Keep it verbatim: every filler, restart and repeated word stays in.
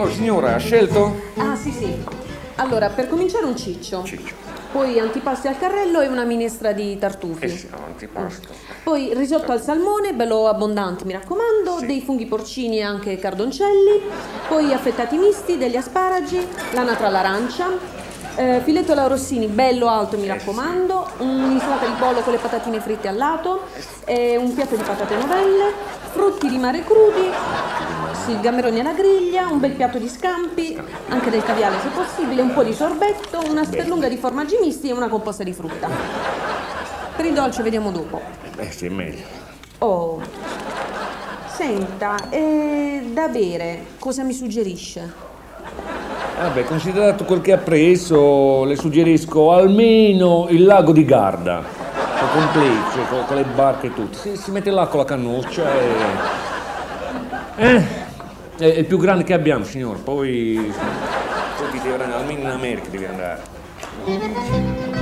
Oh, signora, ha scelto? Ah, sì, sì. Allora, per cominciare un ciccio. Ciccio. Poi antipasti al carrello e una minestra di tartufi. Eh sì, no, antipasto. Poi risotto al salmone, bello abbondante, mi raccomando, Sì. dei funghi porcini e anche cardoncelli, poi affettati misti, degli asparagi, l'anatra all'arancia, eh, filetto alla rossini, bello alto, mi raccomando, un'insalata di pollo con le patatine fritte al lato, e un piatto di patate novelle, frutti di mare crudi, sì, gamberoni alla griglia, un bel piatto di scampi, anche del caviale se possibile, un po' di sorbetto, una sperlunga di formaggi misti e una composta di frutta. Per il dolce vediamo dopo. Eh sì, è meglio. Oh, senta, e da bere cosa mi suggerisce? Vabbè, considerato quel che ha preso, le suggerisco almeno il lago di Garda. È completo, con, con le barche e tutto. Si, si mette là con la cannuccia e... Eh, è il più grande che abbiamo, signor. Poi... Poi ti devi andare, almeno in America devi andare.